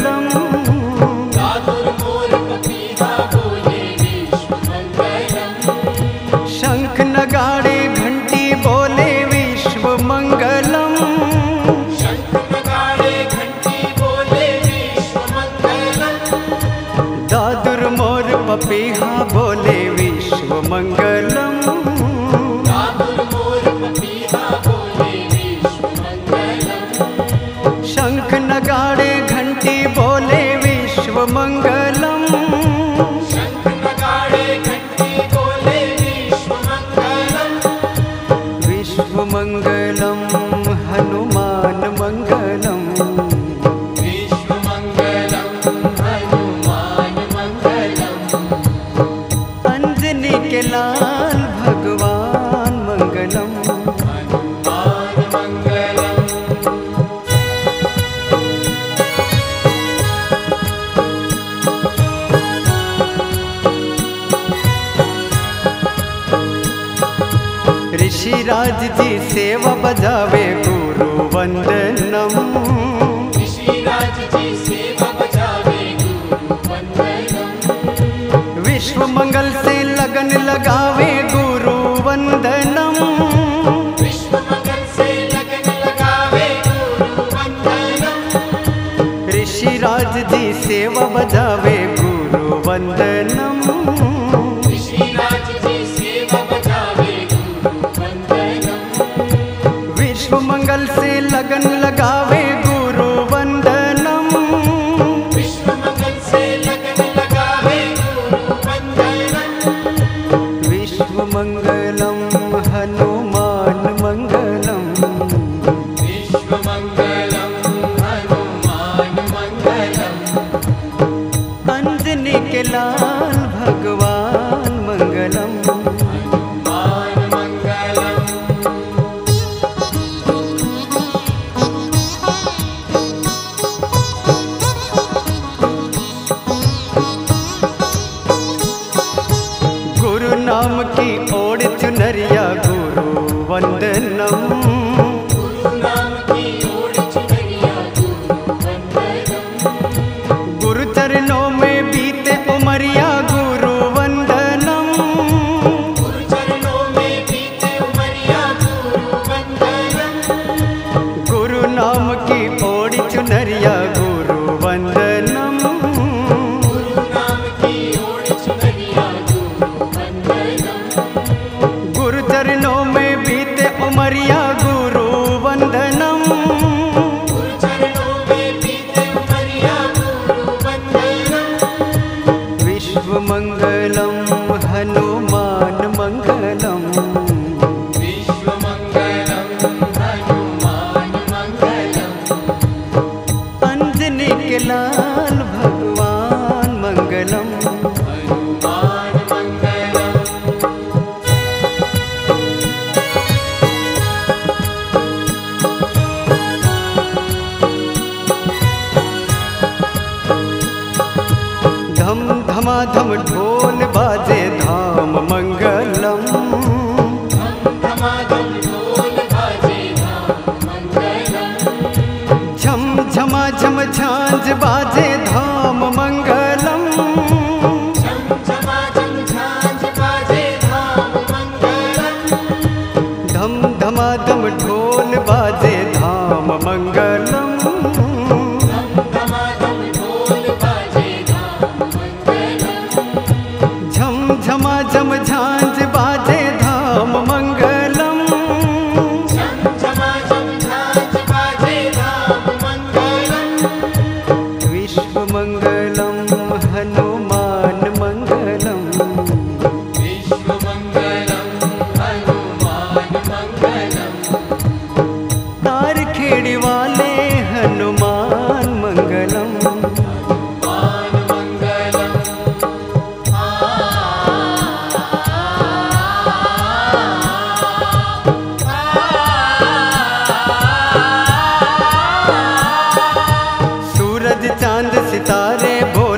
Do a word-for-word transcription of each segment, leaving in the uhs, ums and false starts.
मंगलम। दादुर मोर पपीहा बोले विश्व मंगलम। शंख नगाड़े घंटी बोले विश्व मंगलम। शंख नगाड़े घंटी बोले विश्व मंगलम। दादुर मोर पपीहा बोले विश्व मंगलम। दादुर मोर पपीहा बोले विश्व मंगलम। शंख नगाड़े घंटी बोले विश्व मंगलम। शंख नगाड़े घंटी बोले विश्व मंगलम। विश्व मंगलम हनुमान मंगलम। विश्व मंगलम हनुमान मंगलम। अंजनी के लाल भगवान मंगलम। हनुमान मंगलम। ऋषिराज जी सेवा बजावे गुरु वंदनम। ऋषिराज जी सेवा बजावे गुरु वंदनम। विश्व मंगल से लगन लगावे गुरु वंदनम। विश्व मंगल से लगन लगावे गुरु वंदनम। ऋषिराज जी सेवा बजावे गुरु वंदनम। ऋषिराज जी सेवा बजावे गुरु वंदनम। विश्व मंगल से लगन लगावे गुरु वंदनम। विश्व मंगल से लगन लगावे गुरु वंदनम। विश्व मंगलम हनुमान मंगलम। विश्व मंगलम हनुमान मंगलम। अंजनी के लाल भगवान मंगलम। हनुमान मंगलम। गुरु नाम की ओढ़ चुनरिया गुरु वंदनम। गुरु नाम की ओढ़ चुनरिया गुरु वंदनम। गुरु चरणों में बीते उमरिया गुरु वंदनम। गुरु चरणों में बीते उमरिया गुरु वंदनम। गुरु नाम की ओढ़ चुनरिया गुरु वंदनम। गुरु नाम की ओढ़ चुनरिया गुरु वंदनम। गुरु चरणों में बीते उमरिया गुरु वंदनम। गुरु चरणों में बीते उमरिया गुरु वंदनम। विश्व मंगलम हनुमान मंगलम। विश्व मंगलम हनुमान मंगलम। अंजनी के लाल भगवान मंगलम। हनुमान मंगलम। धम धमाधम ढोल बाजे धाम मंगलम। धम धमाधम ढोल बाजे धाम मंगलम। झम झमा झम झांझ बाजे धाम मंगलम। झम झमाझम झांझ बाजे धाम मंगलम। धम धमाधम ढोल बाजे धाम मंगलम। धम धमाधम ढोल बाजे धाम मंगलम। झम झमा झम झांझ बाजे धाम मंगलम। झम झमाझम झांझ बाजे धाम मंगलम। विश्व मंगलम हनुमान मंगलम। विश्व मंगलम हनुमान मंगलम। तार खेड़ी वाले हनुमान मंगलम। हनुमान मंगलम। आ सूरज चांद सितारे बोले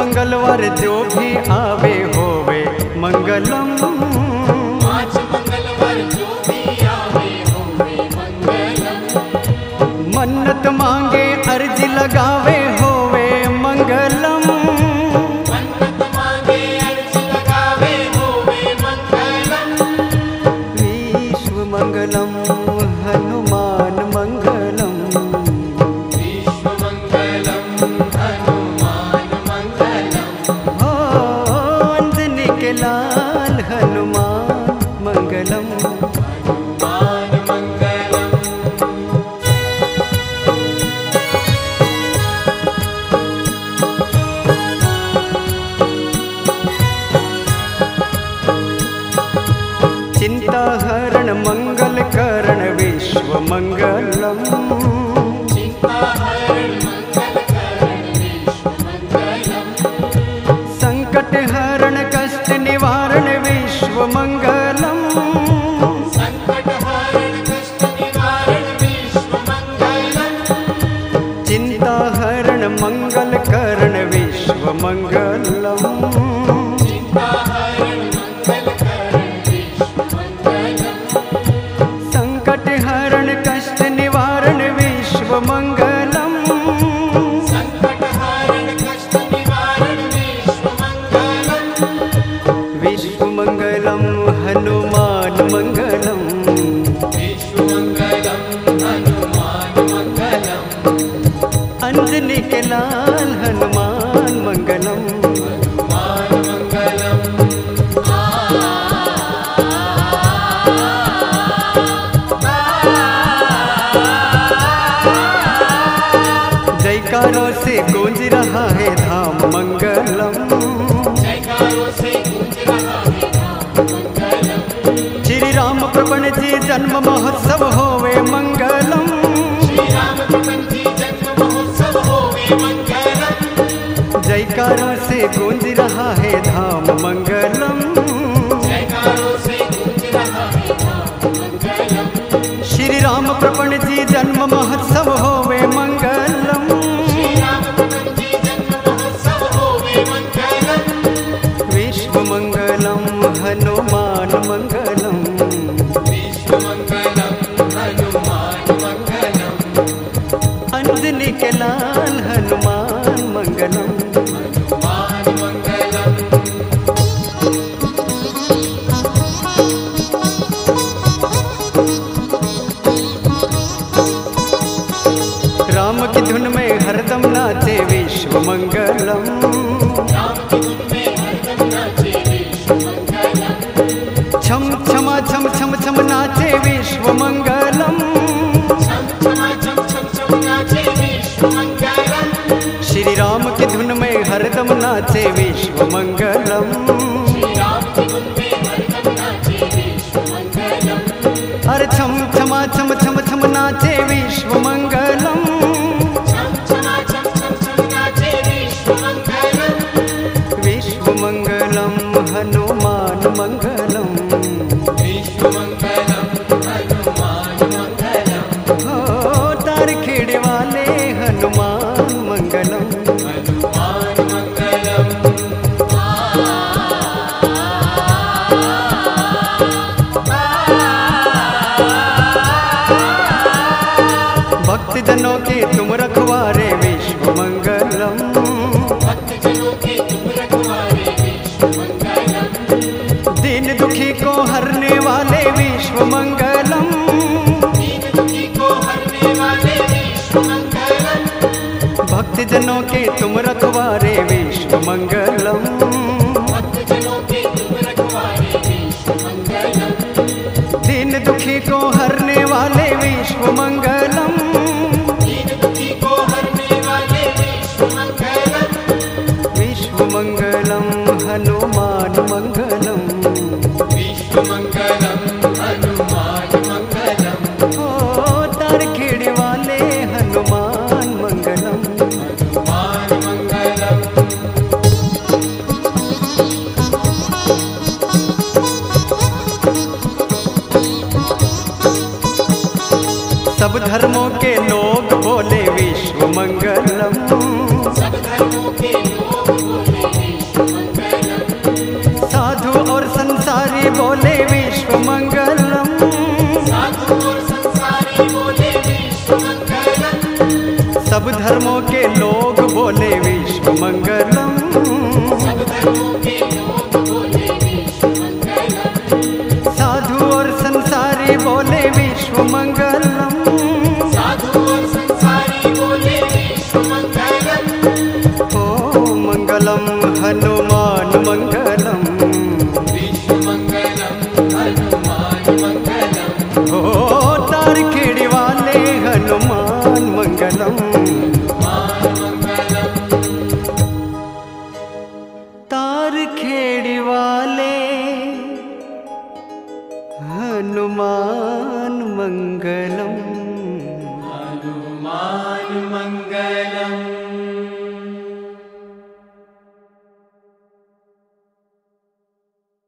मंगलवार जो भी आवे होवे मंगलम। पाँच मंगलवार जो भी आवे होवे मंगलम। मन्नत मांगे अर्जी लगावे होवे मंगलम। मन्नत मांगे अर्जी लगावे होवे मंगलम। विश्व मंगलम हनुमान मंगलम। विश्व मंगलम हनुमान मंगलम। हो अंजनी के लाल हनुमान मंगलम। हनुमान मंगलम। चिंता हरण मंगल करण विश्व मंगलम। चिंता हरण मंगल करण विश्व मंगलम। संकट हरण कष्ट निवारण विश्व मंगलम। संकट हरण कष्ट निवारण विश्व मंगलम। चिंता हरण मंगल करण विश्व मंगलम। चिंता हरण मंगल करण विश्व मंगलम। संकट हरण कष्ट निवारण विश्व मंगलम। संकट हरण कष्ट निवारण विश्व मंगलम। विश्व मंगलम हनुमान मंगलम। विश्व मंगलम हनुमान मंगलम। अंजनी के लाल हनुमान मंगलम। हनुमान मंगलम। जयकारों से गूंज रहा है धाम मंगलम। जयकारों से गूंज रहा है नाम मंगलम। श्री राम प्रपण जी जन्म महोत्सव होवे मंगलम। श्री राम कृष्ण जी जन्म महोत्सव होवे मंगलम। जयकारों से गूंज रहा है धाम मंगलम। जयकारों से गूंज रहा है नाम मंगलम। श्री राम प्रपण जी जन्म महोत्सव होवे मंगलम। श्री राम कृष्ण जी जन्म महोत्सव होवे मंगलम। विश्व मंगलम हनुमान मंगलम। विश्व मंगलम हनुमान मंगलम। अंजनी के लाल हनुमान मंगलम। हनुमान मंगलम। राम की धुन में हरदम नाचे विश्व मंगलम। राम की धुन में हरदम नाचे विश्व मंगलम। छम छमा छम छम छम नाचे विश्व मंगलम। छम छमा छम छम छम नाचे विश्व मंगलम। श्री राम की धुन में हरदम नाचे विश्व मंगलम। श्री राम की धुन में हरदम नाचे विश्व मंगलम। अरे छम छमा छम छम छम नाचे विश्व मंगलम। छम छमा छम छम छम नाचे विश्व मंगलम। विश्व मंगलम हनुमान मंगलम। विश्व मंगलम हनुमान मंगलम। हो तार खेड़े वाले हनुमान मंगलम। हनुमान मंगलम। भक्त जनों के तुम रखवारे विश्व मंगलम। भक्त जनों के तुम रखवारे विश्व मंगलम। दीन दुखी को हरने वाले विश्व मंगलम। दीन दुखी को हरने वाले विश्व मंगलम। भक्त जनों के तुम रखवारे विश्व मंगलम। भक्त जनों के तुम रखवारे विश्व मंगलम। दीन दुखी को हरने वाले विश्व मंगलम। दीन दुखी को हरने वाले विश्व मंगलम। विश्व मंगलम हनुमान मंगलम। विश्व मंगलम हनुमान मंगलम। ओ तार खेड़े वाले हनुमान मंगलम। हनुमान मंगलम। सब धर्मों के लोग बोले विश्व मंगलम। सब धर्मों के लोग बोले बोले विश्व मंगलम। साधु और संसारी बोले विश्व मंगलम। सब धर्मों के लोग बोले विश्व मंगलम। सब धर्मों के लोग बोले विश्व मंगलम। साधु और संसारी बोले विश्व मंगलम। साधु और संसारी बोले विश्व मंगलम। ओ मंगलम हनुमान मंगलम। विश्व मंगलम हनुमान मंगलम। ओ तार खेड़ी वाले हनुमान मंगलम। हनुमान मंगलम। तार खेड़ी वाले हनुमान मंगलम। हनुमान मंगलम।